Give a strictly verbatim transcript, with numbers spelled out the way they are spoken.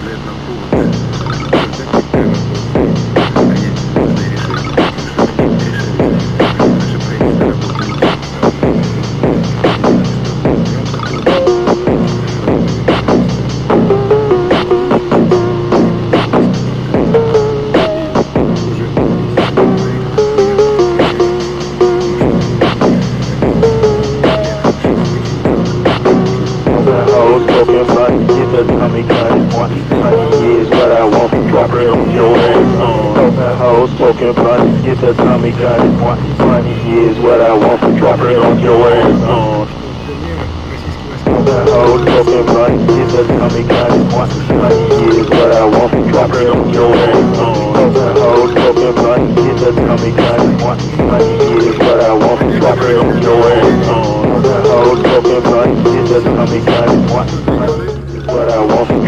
лет на повод. Как ты принять нужное решение? Что-то не решили. Наше правительство работает Tummy gun, one honey is what I want. Drop it on your ass. Open hoes, smoking blunt. Get the tummy gun, one honey is what I want. Drop it on your ass. Open hoes, smoking blunt. Get the tummy gun, one honey is what I want. Drop it on your ass. Open hoes, smoking blunt. Get the tummy gun, one honey is what I want. Drop it on your ass. Open hoes, smoking blunt. Get the tummy gun, one honey. What I want.